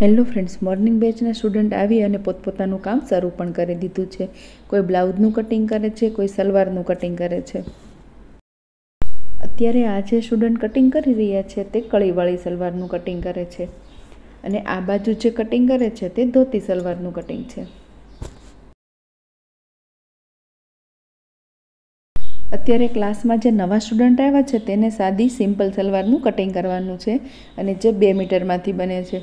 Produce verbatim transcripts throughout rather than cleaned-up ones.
Hello friends, morning બેચના student આવી અને પોતપોતાનું કામ શરૂ પણ કરી દીધું છે. કોઈ બ્લાઉઝનું કટિંગ કરે છે, કોઈ સલવારનું કટિંગ કરે છે. અત્યારે આ જે સ્ટુડન્ટ કટિંગ કરી રહ્યા છે તે કળીવાળી સલવારનું કટિંગ કરે છે અને આ બાજુ જે કટિંગ કરે છે તે ધોતી સલવારનું કટિંગ છે. અત્યારે ક્લાસમાં જે નવા સ્ટુડન્ટ આવ્યા છે તેને સાદી સિમ્પલ સલવારનું કટિંગ કરવાનું છે અને જે બે મીટરમાંથી બને છે.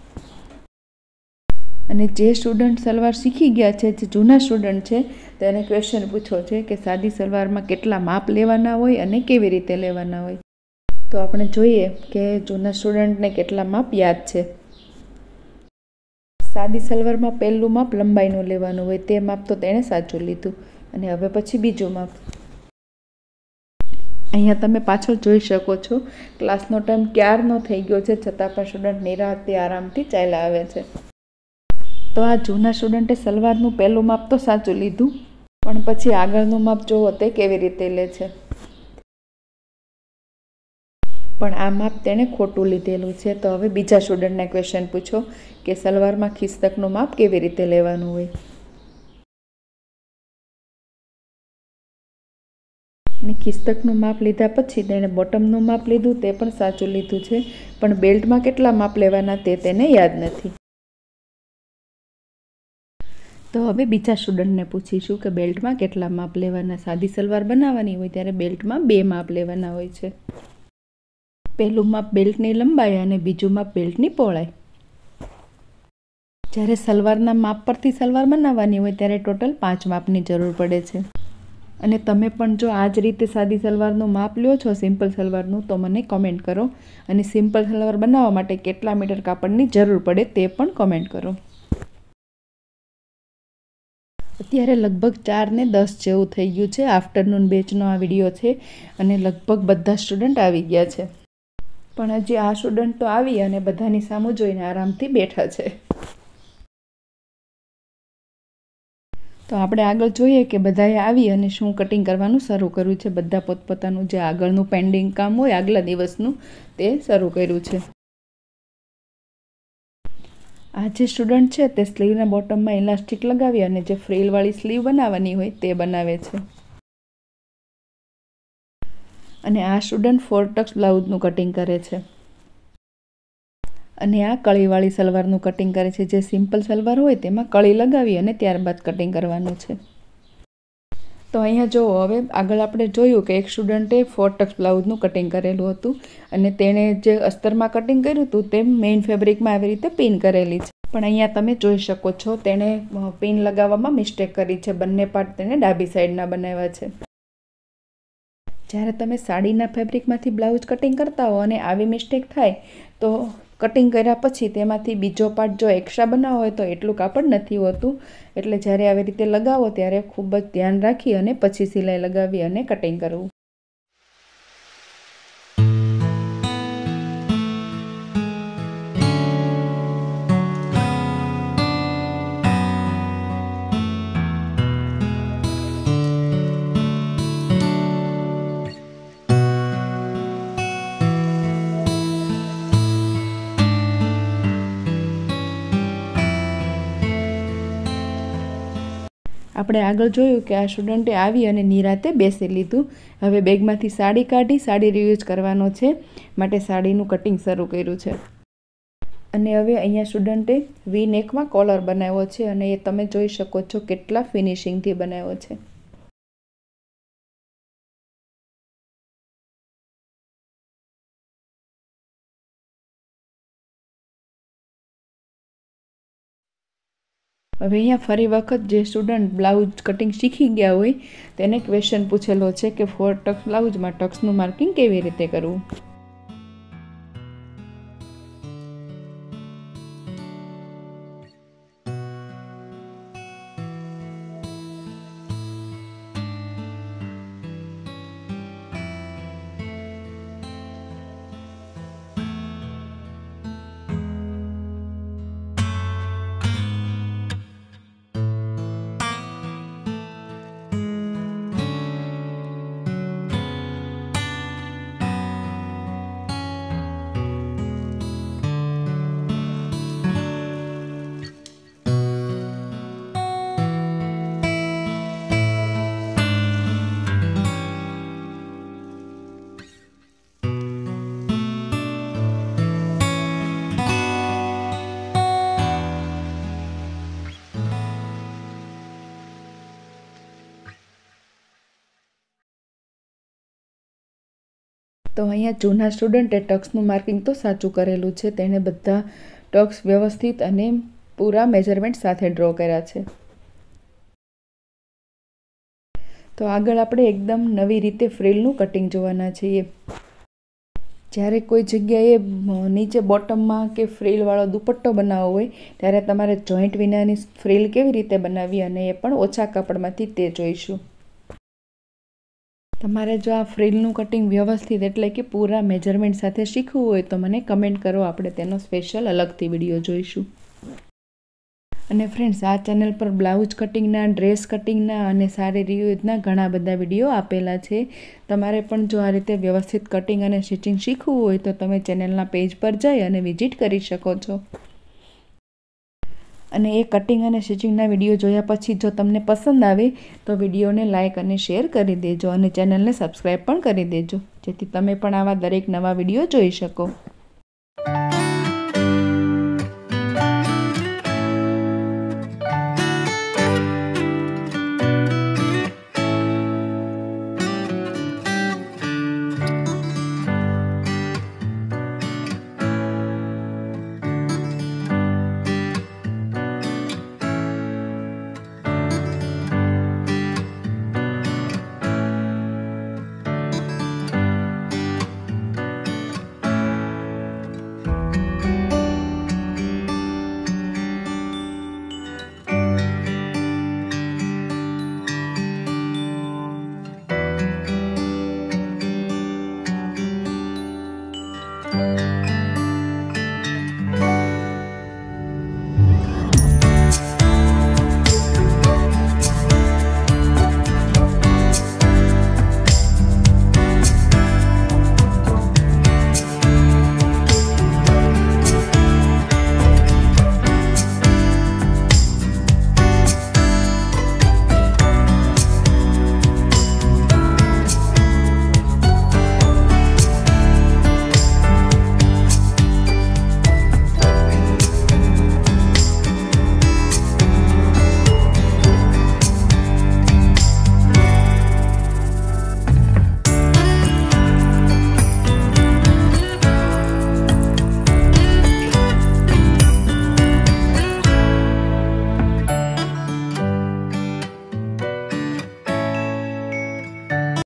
અને જે સ્ટુડન્ટ સલવાર શીખી ગયા છે, જે જૂના સ્ટુડન્ટ છે, તેને ક્વેશ્ચન પૂછો છે કે સાદી સલવારમાં કેટલા માપ લેવાના હોય અને કેવી રીતે લેવાના હોય. તો આપણે જોઈએ કે જૂના સ્ટુડન્ટને કેટલા માપ યાદ છે. સાદી સલવારમાં પહેલું માપ લંબાઈનું લેવાનું હોય, તે માપ તો તેણે સાચું લીધું. અને હવે પછી બીજું માપ. અહીંયા તમે પાછળ જોઈ શકો છો, ક્લાસનો ટાઈમ ક્યારનો થઈ ગયો છે, છતાં પણ સ્ટુડન્ટ નિરાંતે આરામથી ચાલ્યા આવે છે. તો આ જૂના સ્ટુડન્ટે સલવારનું પહેલું માપ તો સાચું લીધું, પણ પછી આગળનું માપ જોવો તે કેવી રીતે લે છે. પણ આ માપ તેણે ખોટું લીધેલું છે. તો હવે બીજા સ્ટુડન્ટને ક્વેશ્ચન પૂછો કે સલવારમાં ખિસ્તકનું માપ કેવી રીતે લેવાનું હોય. અને ખિસ્તકનું માપ લીધા પછી તેણે બોટમનું માપ લીધું, તે પણ સાચું લીધું છે, પણ બેલ્ટમાં કેટલા માપ લેવાના તે તેને યાદ નથી. તો હવે બીજા સ્ટુડન્ટને પૂછીશું કે બેલ્ટમાં કેટલા માપ લેવાના. સાદી સલવાર બનાવવાની હોય ત્યારે બેલ્ટમાં બે માપ લેવાના હોય છે. પહેલું માપ બેલ્ટની લંબાઈ અને બીજું માપ બેલ્ટની પહોળાઈ. જ્યારે સલવારના માપ પરથી સલવાર બનાવવાની હોય ત્યારે ટોટલ પાંચ માપની જરૂર પડે છે. અને તમે પણ જો આ જ રીતે સાદી સલવારનું માપ લ્યો છો, સિમ્પલ સલવારનું, તો મને કમેન્ટ કરો. અને સિમ્પલ સલવાર બનાવવા માટે કેટલા મીટર કાપડની જરૂર પડે તે પણ કમેન્ટ કરો. અત્યારે લગભગ ચાર ને દસ જેવું થઈ ગયું છે. આફ્ટરનૂન બેચનો આ વિડીયો છે અને લગભગ બધા સ્ટુડન્ટ આવી ગયા છે. પણ હજી આ સ્ટુડન્ટ તો આવી અને બધાની સામું જોઈને આરામથી બેઠા છે. તો આપણે આગળ જોઈએ કે બધાએ આવી અને શું કટિંગ કરવાનું શરૂ કર્યું છે. બધા પોતપોતાનું જે આગળનું પેન્ડિંગ કામ હોય આગલા દિવસનું તે શરૂ કર્યું છે. આ જે સ્ટુડન્ટ છે તે સ્લીવના બોટમમાં ઇલાસ્ટિક લગાવી અને જે ફ્રીલવાળી સ્લીવ બનાવવાની હોય તે બનાવે છે. અને આ સ્ટુડન્ટ ફોર ટક્સ બ્લાઉઝનું કટિંગ કરે છે. અને આ કળીવાળી સલવારનું કટિંગ કરે છે. જે સિમ્પલ સલવાર હોય તેમાં કળી લગાવી અને ત્યારબાદ કટિંગ કરવાનું છે. તો અહીંયા જુઓ, હવે આગળ આપણે જોયું કે એક સ્ટુડન્ટે ફોર ટક્સ બ્લાઉઝનું કટિંગ કરેલું હતું અને તેણે જે અસ્તરમાં કટિંગ કર્યું હતું તે મેઇન ફેબ્રિકમાં આવી રીતે પિન કરેલી છે. પણ અહીંયા તમે જોઈ શકો છો તેણે પિન લગાવવામાં મિસ્ટેક કરી છે. બંને પાર્ટ તેણે ડાબી સાઈડના બનાવ્યા છે. જ્યારે તમે સાડીના ફેબ્રિકમાંથી બ્લાઉઝ કટિંગ કરતા હો અને આવી મિસ્ટેક થાય તો કટિંગ કર્યા પછી તેમાંથી બીજો પાર્ટ જો એક્સ્ટ્રા બનાવવો હોય તો એટલું કાપડ નથી હોતું. એટલે જ્યારે આવી રીતે લગાવો ત્યારે ખૂબ જ ધ્યાન રાખી અને પછી સિલાઈ લગાવી અને કટિંગ કરવું. આપણે આગળ જોયું કે આ સ્ટુડન્ટે આવી અને નિરાતે બેસી લીધું. હવે બેગમાંથી સાડી કાઢી સાડી રિયુઝ કરવાનો છે માટે સાડીનું કટિંગ શરૂ કર્યું છે. અને હવે અહીંયા સ્ટુડન્ટે વી નેકમાં કોલર બનાવ્યો છે અને એ તમે જોઈ શકો છો કેટલા ફિનિશિંગથી બનાવ્યો છે. હવે અહીંયા ફરી વખત જે સ્ટુડન્ટ બ્લાઉઝ કટિંગ શીખી ગયા હોય તેને ક્વેશ્ચન પૂછેલો છે કે ફોર ટક્સ બ્લાઉઝમાં ટક્સનું માર્કિંગ કેવી રીતે કરવું. તો અહીંયા જૂના સ્ટુડન્ટે ટક્સનું માર્કિંગ તો સાચું કરેલું છે, તેણે બધા ટક્સ વ્યવસ્થિત અને પૂરા મેજરમેન્ટ સાથે ડ્રો કર્યા છે. તો આગળ આપણે એકદમ નવી રીતે ફ્રીલનું કટિંગ જોવાના છીએ. જ્યારે કોઈ જગ્યાએ નીચે બોટમમાં કે ફ્રીલવાળો દુપટ્ટો બનાવવો હોય ત્યારે તમારે જોઈન્ટ વિનાની ફ્રીલ કેવી રીતે બનાવવી અને એ પણ ઓછા કાપડમાંથી તે જોઈશું. તમારે જો આ ફ્રીલનું કટિંગ વ્યવસ્થિત એટલે કે પૂરા મેજરમેન્ટ સાથે શીખવું હોય તો મને કમેન્ટ કરો, આપણે તેનો સ્પેશિયલ અલગથી વિડીયો જોઈશું. અને ફ્રેન્ડ્સ, આ ચેનલ પર બ્લાઉઝ કટિંગના, ડ્રેસ કટિંગના અને સારી રીતના ઘણા બધા વિડીયો આપેલા છે. તમારે પણ જો આ રીતે વ્યવસ્થિત કટિંગ અને સ્ટિચિંગ શીખવું હોય તો તમે ચેનલના પેજ પર જઈ અને વિઝિટ કરી શકો છો. અને એ કટિંગ અને સ્ટિચિંગના વિડીયો જોયા પછી જો તમને પસંદ આવે તો વિડીયોને લાઇક અને શેર કરી દેજો અને ચેનલને સબસ્ક્રાઈબ પણ કરી દેજો, જેથી તમે પણ આવા દરેક નવા વિડીયો જોઈ શકો.